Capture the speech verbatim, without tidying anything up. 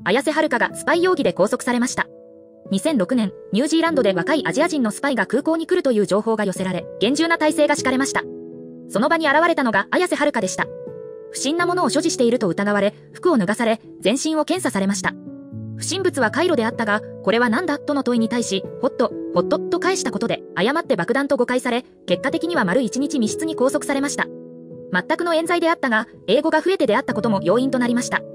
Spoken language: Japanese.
綾瀬はるかがスパイ容疑で拘束されました。にせんろくねん、ニュージーランドで若いアジア人のスパイが空港に来るという情報が寄せられ、厳重な態勢が敷かれました。その場に現れたのが綾瀬はるかでした。不審なものを所持していると疑われ、服を脱がされ、全身を検査されました。不審物はカイロであったが、これは何だとの問いに対し、ホット、ホットと返したことで、誤って爆弾と誤解され、結果的には丸一日密室に拘束されました。全くの冤罪であったが、英語が増えてであったことも要因となりました。